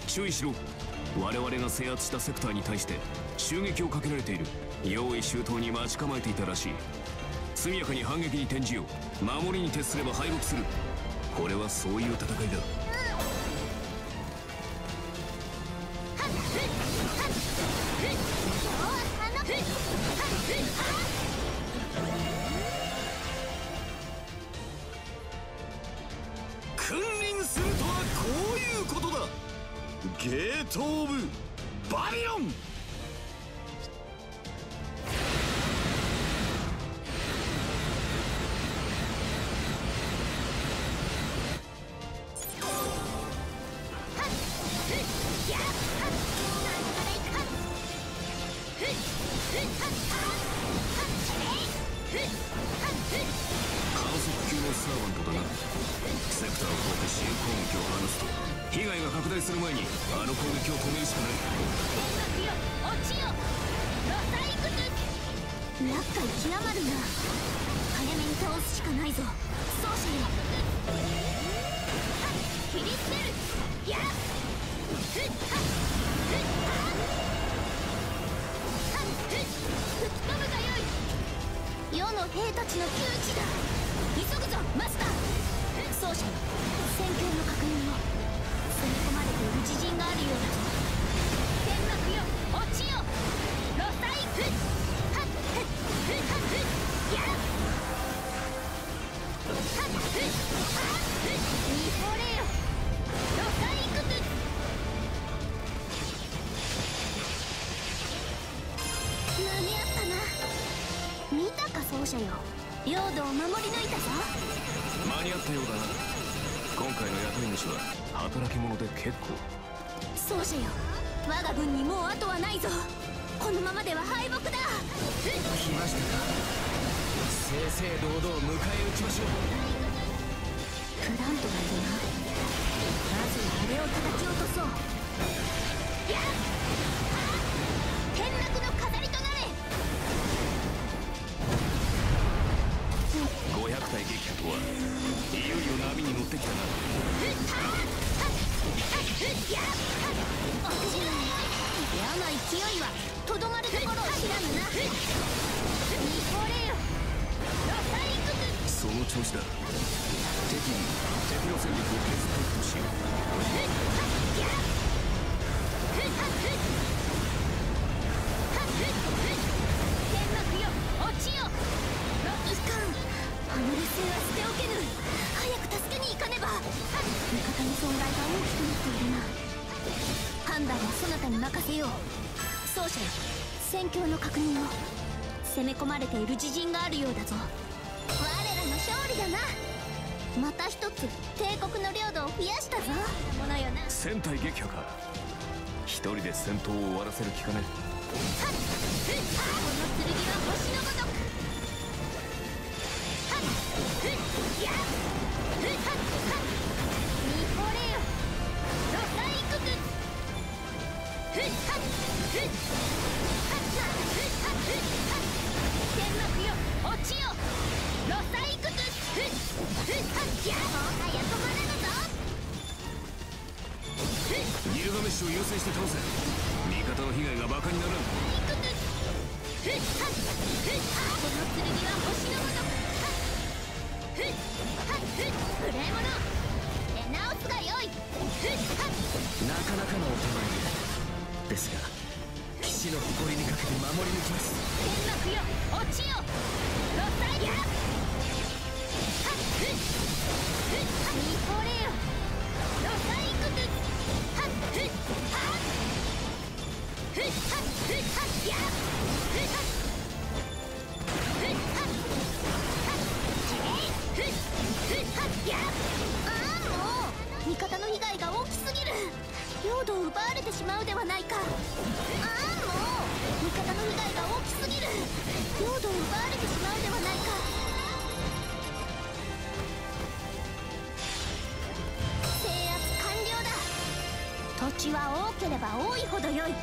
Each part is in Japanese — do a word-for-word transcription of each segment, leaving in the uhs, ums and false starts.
注意しろ。我々が制圧したセクターに対して襲撃をかけられている。用意周到に待ち構えていたらしい。速やかに反撃に転じよう。守りに徹すれば敗北する。これはそういう戦いだ。君臨するとはこういうことだ。ゲート・オブ・バビロン。する前にあの攻撃を止めるしかない。 天幕よ、落ちよ、ロサイクス。厄介極まるな。早めに倒すしかないぞ。奏者よ、切り捨てる。やっふっはっふっはっはっふっ吹き飛ぶがよい。世の兵たちの窮地だ。急ぐぞマスター。奏者よ、戦況の確認を。攻め込まれている自陣があるようだぞ。天幕よ、落ちよ、ロサイク。はっふっふっはっふっやっはっふっはっふっ見惚れよ、ロサイクス。間に合ったな。見たか奏者よ、領土を守り抜いたぞ。 間に合ったようだな。今回の雇い主は働き者で結構。 奏者よ、我が軍にもう後はないぞ。このままでは敗北だ。来ましたか。正々堂々迎え撃ちましょう。 プラントがいるな。まずはあれを叩き落とそう。やっ天幕の飾りとなれ。 ごひゃくたい撃破とはいよいよ波に乗ってきたな。 嫌な勢いはとどまるところを知らぬな。見惚れよ、ロサイクス。 その調子だ。敵に敵の戦力を削っていくとしよう。 天幕よ、落ちよ。いかん、あの劣勢は捨ておけぬ。早く助けに行かねば。味方の損害が大きくなっているな。判断はそなたに任せよう。奏者よ、戦況の確認を。攻め込まれている自陣があるようだぞ。我らの勝利だな。また一つ帝国の領土を増やしたぞ。ものよな。 戦隊撃破か。一人で戦闘を終わらせる気かね。はっこの剣は星のごとく。はっふっやっふっはっはっ見惚れよ、ロサイクス。ふっはっふっはっはっふっはっふっはっ天幕よ、落ちよ、ロサイクス。ふっふっはっやもはや止まらぬぞ。 ギルガメッシュを優先して倒せ。味方の被害がバカにならん。 ふっはっふっはこの剣は星のごとく。ふっはっふっ無礼者、出直すがよい。ふっはっなかなかのお手前ですが、騎士の誇りにかけて守り抜きます。 天幕よ、落ちよ、ロサイヤ。はっふっふっ見惚れよ、ロサイクス。はっふっはっふっはっふっはっやっふっはっふっはっふっふっはっやっ。ああ、もう味方の被害が大きすぎる。領土を奪われてしまうではないか。ああ、もう味方の被害が大きすぎる。領土を奪われてしまうではないか。制圧完了だ。土地は多ければ多いほど良い。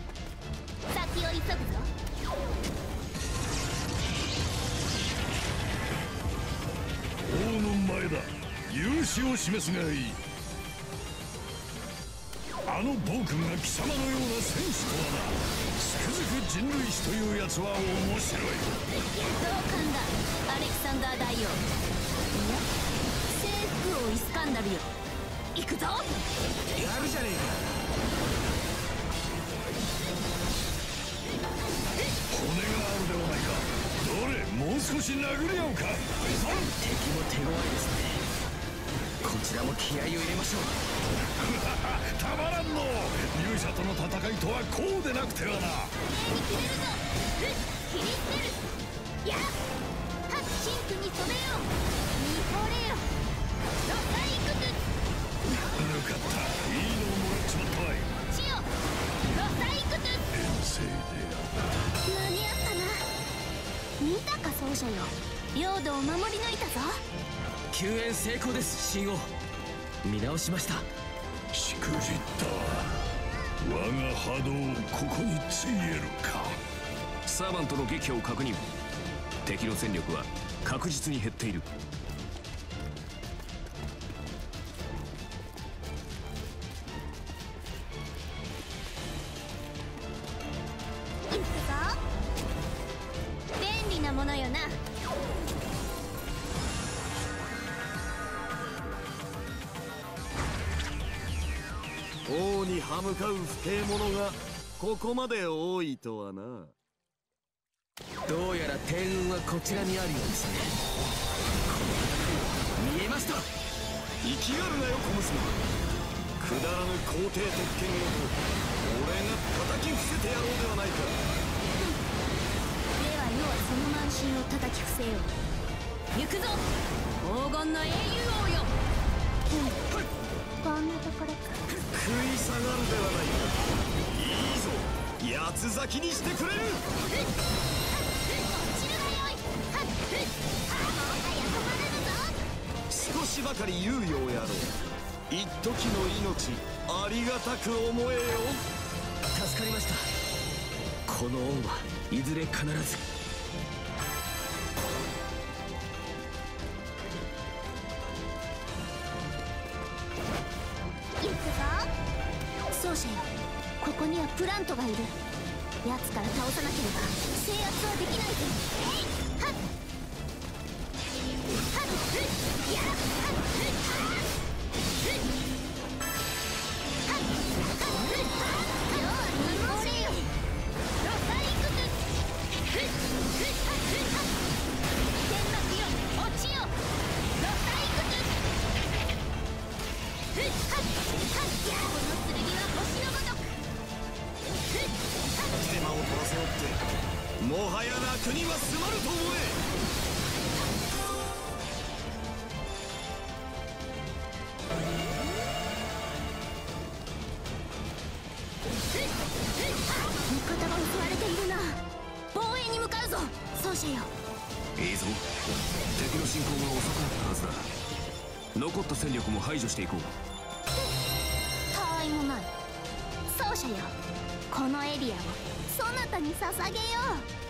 先を急ぐぞ。 勇姿を示すがいい。あの暴君が貴様のような戦士とはな。つくづく人類史というやつは面白い。 同感だ、アレキサンダー大王。いや、征服王イスカンダルよ。行くぞ。 やるじゃねえか。 骨があるではないか。どれ、もう少し殴り合うか。 敵も手強いですね。こちらも気合を入れましょう。 たまらんの。勇者との戦いとはこうでなくてはな。 に切れるぞ。切り捨てる。やっはっシンクに染めよう。見惚れよ。ロサイクス。 よかった、いいのをもらっちまったわい。 チヨロサイクス。 遠征で間に合ったな。見たか奏者よ。領土を守り抜いたぞ。 救援成功です、神王。見直しました。 しくじった。我が波動をここについえるか。 サーバントの撃破を確認。敵の戦力は確実に減っている。 行くぞ。便利なものよな。 王に歯向かう不敬者がここまで多いとはな。 どうやら天運はこちらにあるようですね。見えました。 生きがるなよ小娘。くだらぬ皇帝特権を俺が叩き伏せてやろうではないか。 では世はその慢心を叩き伏せよう。行くぞ黄金の英雄王よ。うん、こんなところか。 食い下がるではないか。いいぞ、八つ咲きにしてくれる。 落ちるがよい。はっはもはや止まらぬぞ。 少しばかり猶予をやろう。一時の命ありがたく思えよ。 助かりました。この恩はいずれ必ず。 行くぞ奏者よ。ここにはプラントがいる。奴から倒さなければ制圧はできないぞ。えいはっはっふっやっはっふっはっふっはっはっふっはっ要は見惚れよ。ロサイクスふっふっはっふっはっ天幕よ落ちよ。ロサイクスふっはっはっやこの剣は星のごとく。ふっはっ手間を取らせおってもはや楽には済まぬと思え。 味方が襲われているな。防衛に向かうぞ奏者よ。 いいぞ。敵の進行が遅くなったはずだ。残った戦力も排除していこう。 たわいもない奏者よ。このエリアをそなたに捧げよう。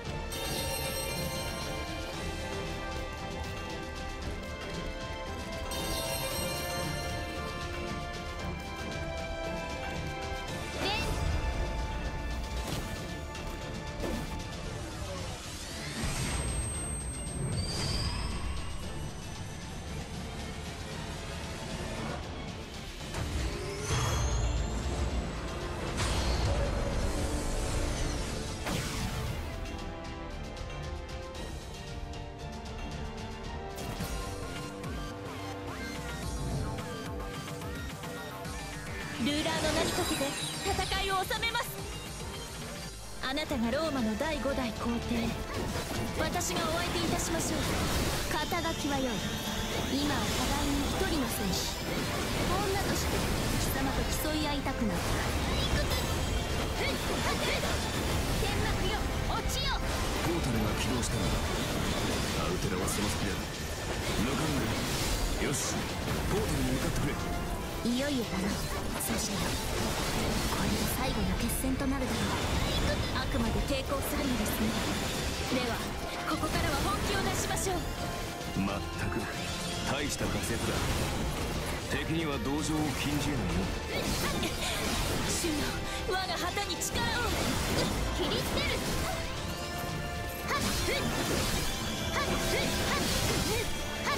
ルーラーの名にかけて戦いを収めます。あなたがローマのだいごだい皇帝、私がお相手いたしましょう。 肩書きはよい。今は互いに一人の戦士。女として貴様と競い合いたくなった。天幕よ落ちよ。 ポータルが起動したのだ。アウテラはその先だ。抜かんで。よし、ポータルに向かってくれ。 いよいよだな奏者よ。これが最後の決戦となるだろう。 あくまで抵抗するのですね。ではここからは本気を出しましょう。 まったく大した活躍だ。敵には同情を禁じえないよ。 主よ、我が旗に力を。 切り捨てる。はっふっはっふっはっふっはっ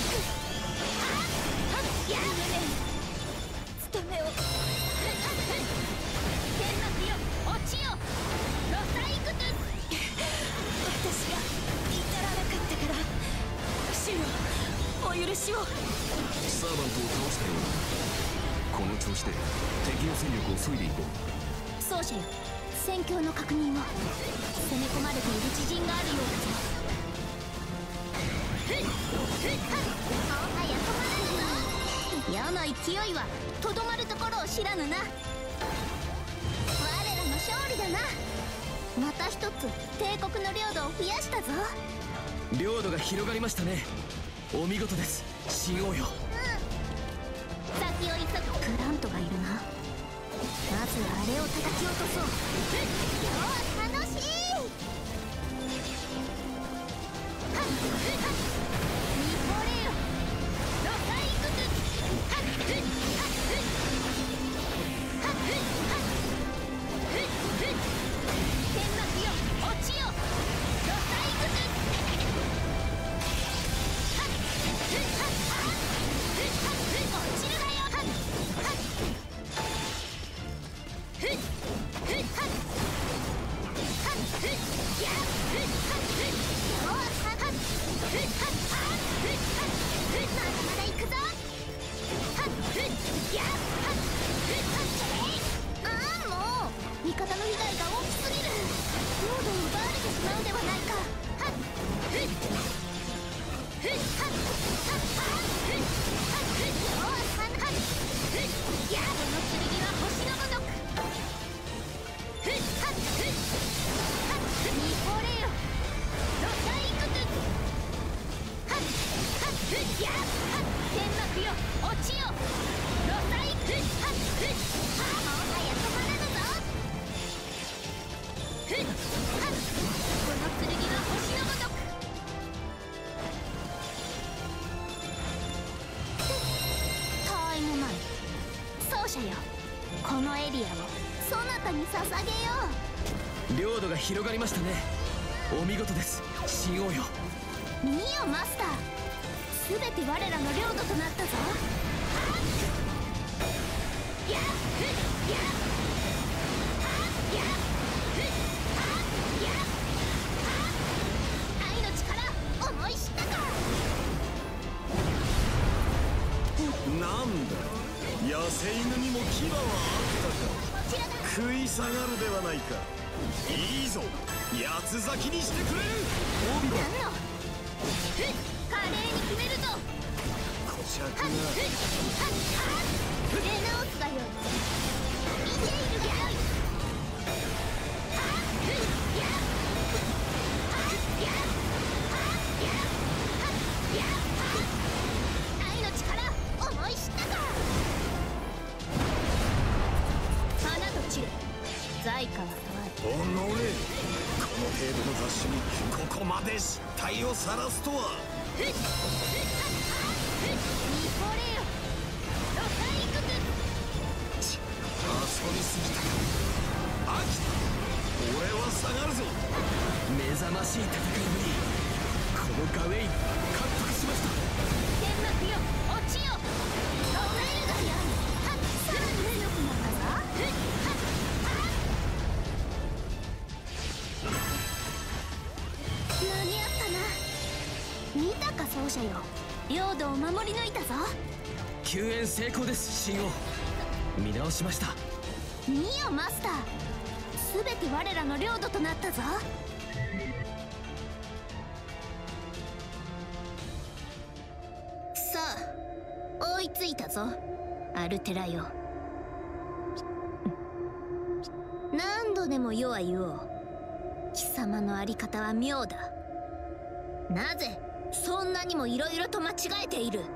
はっやめれ。 務めを。 天幕よ、落ちよ。ロサイクトゥス。 私が至らなかったから、主よ、お許しを。 サーバントを倒したようだ。この調子で敵の戦力を削いでいこう。 奏者よ、戦況の確認を。攻め込まれている知人があるようだぞ。ふっふっはっ、もはや止まらぬぞ。世の勢いはとどまるところを知らぬな。我らの勝利だな。また一つ帝国の領土を増やしたぞ。 領土が広がりましたね。お見事です、秦王よ。 先を急ぐ。グラントがいるな。まずはあれを叩き落とそう。今日は楽しい。はっはっ、ミポレよ、ロサイクトゥ。はっふっはっふっはっふっはっふっふっ。天幕よ、落ちよ。ロサイクトゥ。はっふっはっはっふっはっふっ、落ちるなよ。はっはっふっふっはっはっふっ、やっふっはっふっ。今日ははっふっはっはっふっはっふっ。まだまだ行くぞ。はっふっ、やっはっふっはっ。ああ、もう味方の被害が大きすぎる。領土を奪われてしまうではないか。はっふっふっはっはっはっふっはっふっ。今日ははっはっふっ、やこの剣は星のごとく。ふっはっふっはっふっ、ミポレよ、ロサイクトゥ。はっはっふっ、やっはっ、天幕よ、落ちよ。ロサイクトゥ。はっふっ、もはや止まらぬぞ。ふっはっ、この剣は星のごとく。たわいもない。奏者よ、このエリアをそなたに捧げよ領土が広がりましたね。お見事です、秦王よ。 う。見よマスター、すべて我らの領土となったぞ。やっふっ、やっはっ、やっふっ、はっ、やっはっ。愛の力、思い知ったか。 なんだ、野生犬にも牙はあったか。 こちらだ。 食い下がるではないか。いいぞ、八つ咲きにしてくれる。 何のふっ、華麗に決めるぞ。 こしゃくはっふっはっはっ、触れ直すがよい。見ているがよい。はっふっ、やっはっやっはっやっはっやっはっ。愛の力、思い知ったか。花と散れ、在下は騒おのれ、この程度の雑誌にここまで失態を晒すとは。 ふっふっはっはっふっ、ミポレよ、ロサイクトゥ。 ち、遊びすぎたか。飽きた。俺は下がるぞ。 目覚ましい戦いぶり。このガウェイン、獲得しました。 天幕よ、落ちよ。止めるがよい。はっ、さらに強くなったぞ。ふっはっはっ。間に合ったな。見たか奏者よ、領土を守り抜いたぞ。 救援成功です、秦王。見直しました。 見よマスター、すべて我らの領土となったぞ。さあ、追いついたぞ、アルテラよ。何度でも世は言おう。貴様のあり方は妙だ。なぜそんなにもいろいろと間違えている。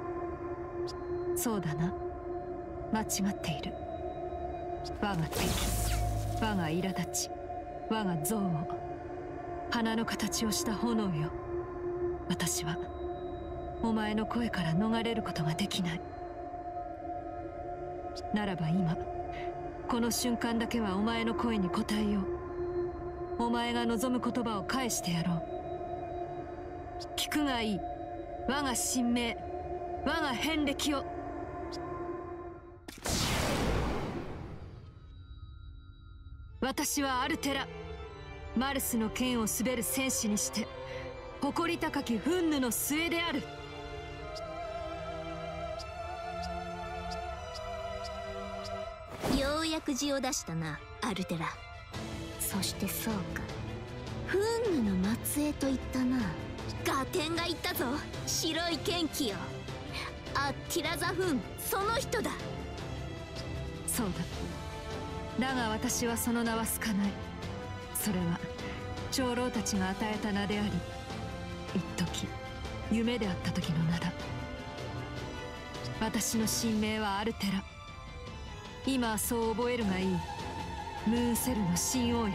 そうだな、間違っている。我が敵、我が苛立ち、我が憎悪、花の形をした炎よ。私はお前の声から逃れることができない。ならば今この瞬間だけはお前の声に応えよう。お前が望む言葉を返してやろう。聞くがいい。我が神明、我が遍歴を。私はアルテラ、マルスの剣を滑る戦士にして誇り高き憤怒の末である。 ようやく字を出したな、アルテラ。そしてそうか、憤怒の末裔と言ったな。ガテンが言ったぞ、白い剣気よ。アッティラザフン、その人だ。 そうだ。だが私はその名は好かない。それは長老たちが与えた名であり、一時夢であった時の名だ。私の神名はアルテラ。今はそう覚えるがいい。ムーンセルの神王よ。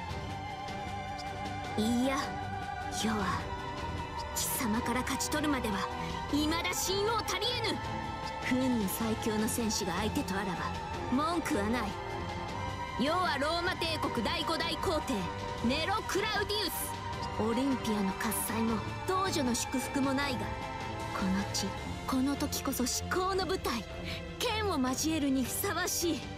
いや、世は貴様から勝ち取るまでは未だ神王足りえぬ。憤怒最強の戦士が相手とあらば文句はない。世はローマ帝国第五代皇帝ネロ・クラウディウス。オリンピアの喝采も道女の祝福もないが、この地この時こそ至高の舞台、剣を交えるにふさわしい。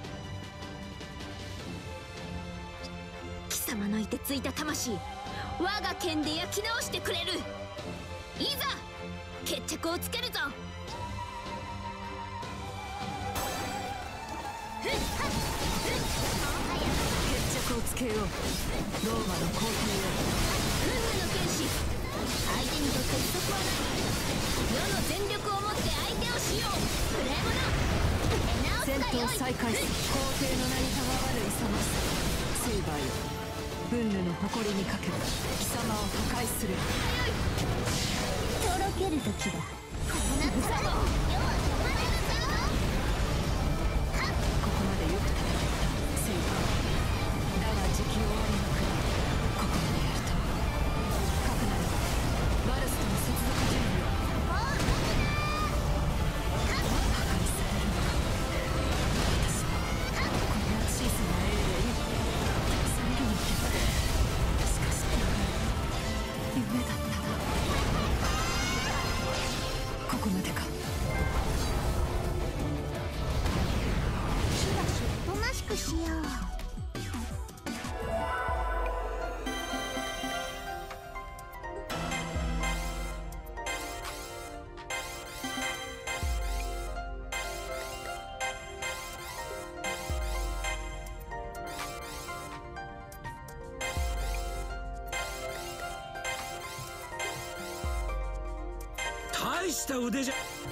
貴様のいてついた魂、我が剣で焼き直してくれる。いざ決着をつけるぞ。 決着をつけよう、ローマの皇帝よ。 憤怒の剣士、相手にとって不足はない。世の全力をもって相手をしよう。無礼者、 戦闘再開す。皇帝の名にたがわぬ勇ましさ。セイバーよ、憤怒の誇りにかけ貴様を破壊する。 とろける時だ。こうなったらもう世は止まらぬぞ。 ここまでよく戦ったセイバー。だが時期終わりの国、ここまでやるとかくなる。バルスとの接続準備を。 もう動くな。 破壊されるのか。私はこんな小さなエレで破壊されるのけど、しかし夢だったな。ここまでか。 しばしおとなしくしよう。 大した腕じゃ。